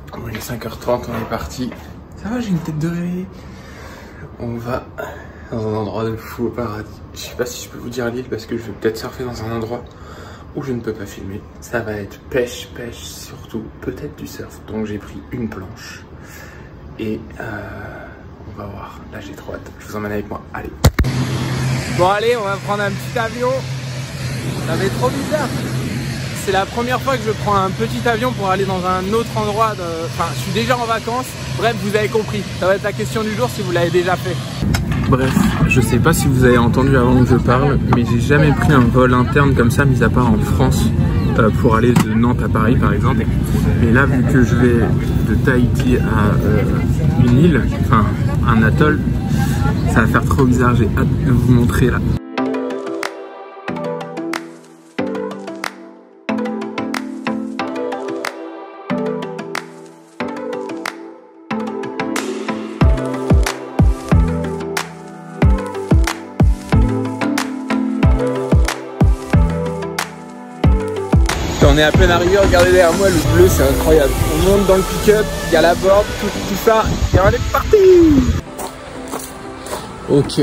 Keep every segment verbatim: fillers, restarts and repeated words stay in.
Bon, il est cinq heures trente, on est parti. Ça va, j'ai une tête de réveil. On va dans un endroit de fou au paradis. Je sais pas si je peux vous dire l'île parce que je vais peut-être surfer dans un endroit où je ne peux pas filmer. Ça va être pêche, pêche, surtout peut-être du surf. Donc j'ai pris une planche et euh, on va voir. Là j'ai trop hâte. Je vous emmène avec moi. Allez. Bon allez, on va prendre un petit avion. Ça va être trop bizarre. C'est la première fois que je prends un petit avion pour aller dans un autre endroit. De... Enfin, je suis déjà en vacances. Bref, vous avez compris. Ça va être la question du jour si vous l'avez déjà fait. Bref, je sais pas si vous avez entendu avant que je parle, mais j'ai jamais pris un vol interne comme ça, mis à part en France, euh, pour aller de Nantes à Paris par exemple. Mais là, vu que je vais de Tahiti à euh, une île, enfin un atoll, ça va faire trop bizarre. J'ai hâte de vous montrer là. On est à peine arrivé, regardez derrière moi, le bleu c'est incroyable. On monte dans le pick-up, il y a la board, tout, tout ça, et on est parti. Ok.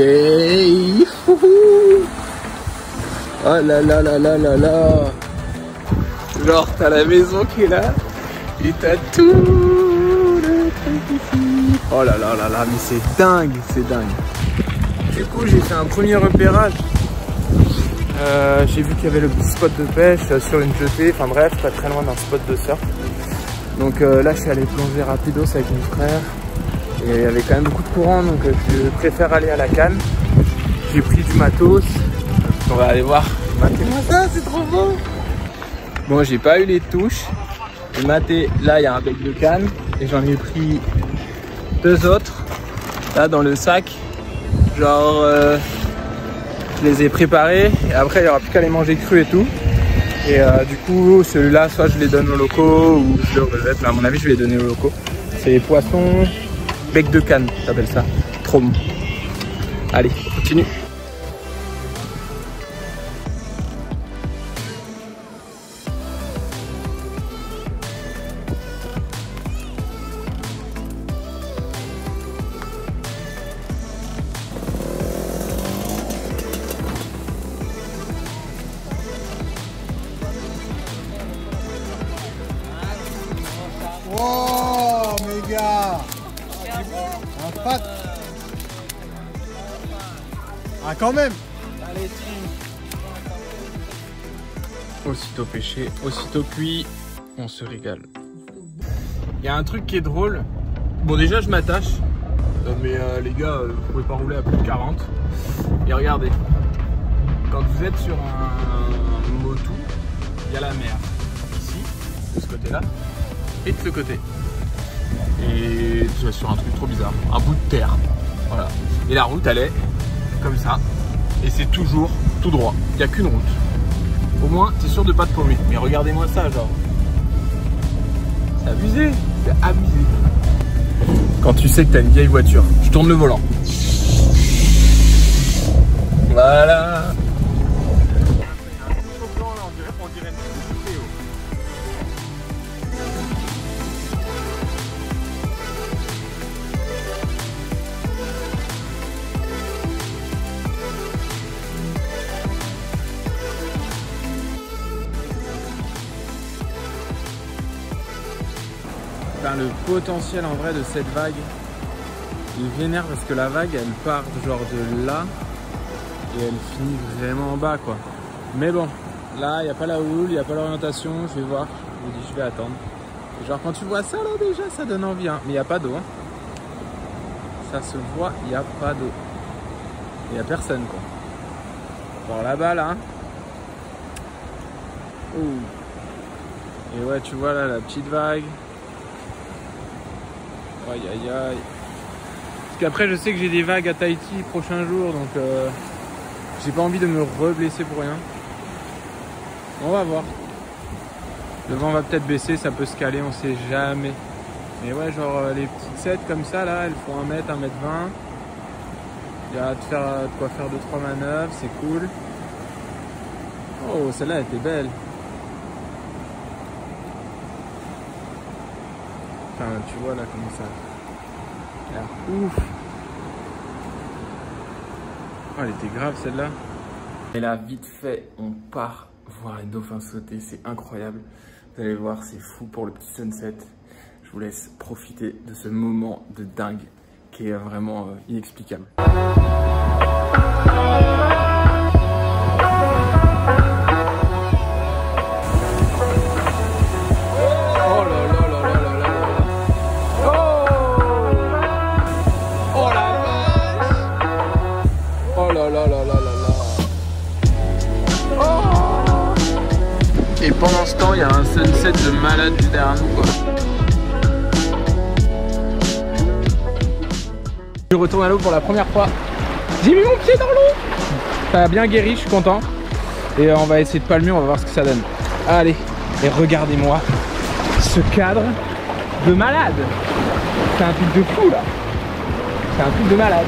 Oh là là là là là là. Genre t'as la maison qui est là, et t'as tout le truc ici. Oh là là là là, mais c'est dingue, c'est dingue. Du coup j'ai fait un premier repérage. Euh, j'ai vu qu'il y avait le petit spot de pêche euh, sur une jetée, enfin bref, pas très loin d'un spot de surf. Donc euh, là je suis allé plonger rapidos avec mon frère et il y avait quand même beaucoup de courant, donc euh, je préfère aller à la canne. J'ai pris du matos, on va aller voir. Matez-moi ça, c'est trop beau. Bon, j'ai pas eu les touches. Et maté, là il y a un bec de canne et j'en ai pris deux autres là dans le sac, genre euh, je les ai préparés et après il n'y aura plus qu'à les manger crus et tout. Et euh, du coup celui-là soit je les donne aux locaux ou je le rejette. À mon avis je vais les donner aux locaux. C'est poisson bec de canne, ça s'appelle ça. Trop bon. Allez, continue. Oh mes gars, un patte. Ah quand même. Aussitôt pêché, aussitôt cuit, on se régale. Il y a un truc qui est drôle. Bon déjà je m'attache, mais euh, les gars, euh, vous pouvez pas rouler à plus de quarante. Et regardez, quand vous êtes sur un motu, il y a la mer ici, de ce côté-là, et de ce côté. Et tu vas sur un truc trop bizarre, un bout de terre. Voilà. Et la route elle est comme ça. Et c'est toujours tout droit. Il n'y a qu'une route. Au moins tu es sûr de pas te paumer. Mais regardez-moi ça, genre. C'est abusé. C'est abusé. Quand tu sais que tu as une vieille voiture, je tourne le volant. Voilà. Enfin, le potentiel en vrai de cette vague, il vénère parce que la vague elle part genre de là et elle finit vraiment en bas quoi. Mais bon, là il n'y a pas la houle, il n'y a pas l'orientation, je vais voir, je vous dis je vais attendre. Et genre quand tu vois ça là déjà ça donne envie hein. Mais il n'y a pas d'eau hein. Ça se voit, il n'y a pas d'eau. Il n'y a personne quoi. Bon là-bas là. Oh. Et ouais tu vois là la petite vague. Aïe aïe aïe. Parce qu'après je sais que j'ai des vagues à Tahiti prochain jour, donc euh, j'ai pas envie de me re-blesser pour rien. On va voir. Le vent va peut-être baisser, ça peut se caler, on sait jamais. Mais ouais, genre euh, les petites sets comme ça là, elles font un mètre, un mètre vingt. Il y a de, faire, de quoi faire deux trois manœuvres, c'est cool. Oh, celle-là elle était belle. Enfin, tu vois là comment ça a l'air ouf. Oh, elle était grave celle-là. Et là, vite fait, on part voir les dauphins sauter. C'est incroyable. Vous allez voir, c'est fou pour le petit sunset. Je vous laisse profiter de ce moment de dingue qui est vraiment euh, inexplicable. Et pendant ce temps, il y a un sunset de malade derrière nous, quoi. Je retourne à l'eau pour la première fois. J'ai mis mon pied dans l'eau. Ça a bien guéri, je suis content. Et on va essayer de palmer, on va voir ce que ça donne. Allez, et regardez-moi ce cadre de malade. C'est un truc de fou là. C'est un truc de malade.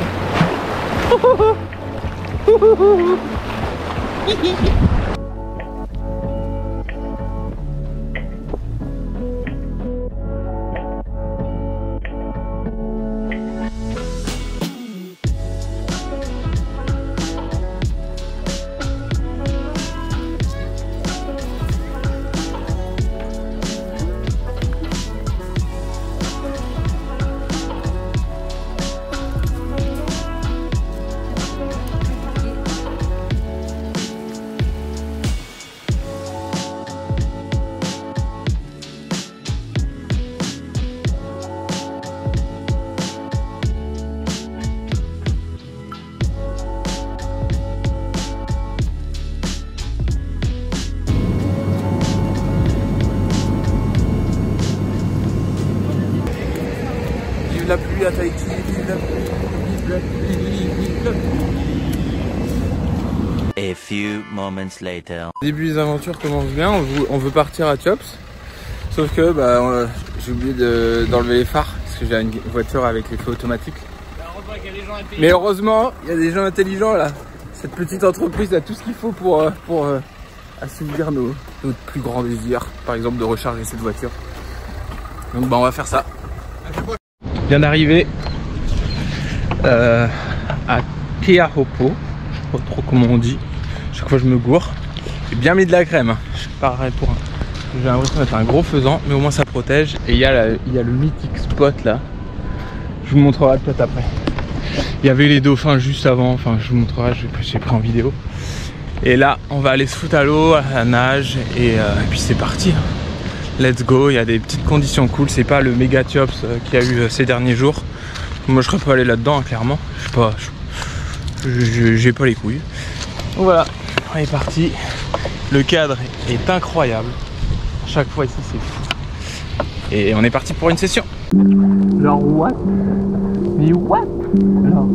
La pluie à Tahiti, vive la pluie, vive la pluie, vive la pluie. A few moments later. Début des aventures commence bien, on veut, on veut partir à Chops. Sauf que bah, j'ai oublié d'enlever les phares parce que j'ai une voiture avec les feux automatiques. Mais heureusement, il y a des gens intelligents là. Cette petite entreprise a tout ce qu'il faut pour, pour euh, assouvir nos, nos plus grands désirs. Par exemple de recharger cette voiture. Donc bah, on va faire ça. Je viens d'arriver euh, à Keauhoko, je sais pas trop comment on dit, chaque fois je me gourre. J'ai bien mis de la crème, hein. Je pareil pour un... J'ai l'impression d'être un gros faisan, mais au moins ça protège. Et il y, il y a le mythique spot là, je vous montrerai peut-être après. Il y avait les dauphins juste avant, enfin je vous montrerai, j'ai pris en vidéo. Et là on va aller se foutre à l'eau, à la nage, et, euh, et puis c'est parti. Let's go, il y a des petites conditions cool, c'est pas le méga Chops qu'il y a eu ces derniers jours. Moi je serais pas allé là-dedans, hein, clairement. Je sais pas, j'ai pas les couilles. Donc voilà, on est parti. Le cadre est incroyable. Chaque fois ici c'est fou. Et on est parti pour une session. Genre what? Mais what? Genre...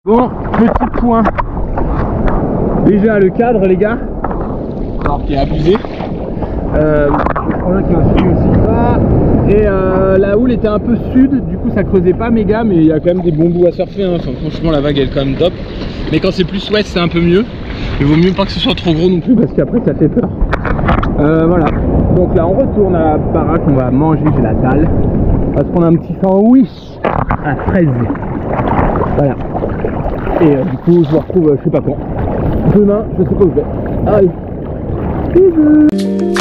Bon, petit point. Déjà le cadre les gars, alors qui est abusé. Euh, qui m'a suivi aussi pas. Et euh, la houle était un peu sud, du coup ça creusait pas méga, mais il y a quand même des bons bouts à surfer. Hein. Enfin, franchement la vague elle est quand même top. Mais quand c'est plus ouest c'est un peu mieux. Il vaut mieux pas que ce soit trop gros non plus parce qu'après ça fait peur. Euh, voilà. Donc là on retourne à la baraque, on va manger, j'ai la dalle. On va se prendre un petit sandwich à fraise. Voilà. Et euh, du coup je vous retrouve euh, je sais pas quand. Demain je sais pas où je vais. Allez. Bisous.